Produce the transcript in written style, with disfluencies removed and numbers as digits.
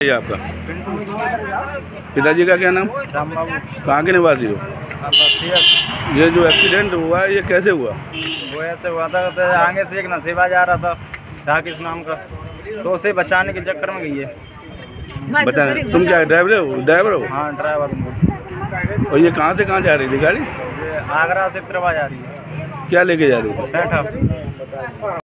भैया आपका? पिताजी का क्या नाम? राम बाबू। कहाँ के निवासी हो? ये जो एक्सीडेंट हुआ है ये कैसे हुआ? वो ऐसे हुआ था तो आगे से एक नसीबा जा रहा था राकेश नाम का, तो उसे बचाने के चक्कर में गई है। बता, तुम क्या ड्राइवर हो? हाँ ड्राइवर हूँ। और ये कहाँ से कहाँ जा रही थी गाड़ी? ये आगरा से त्रिवा जा रही है। क्या लेके जा रही थी? बैठा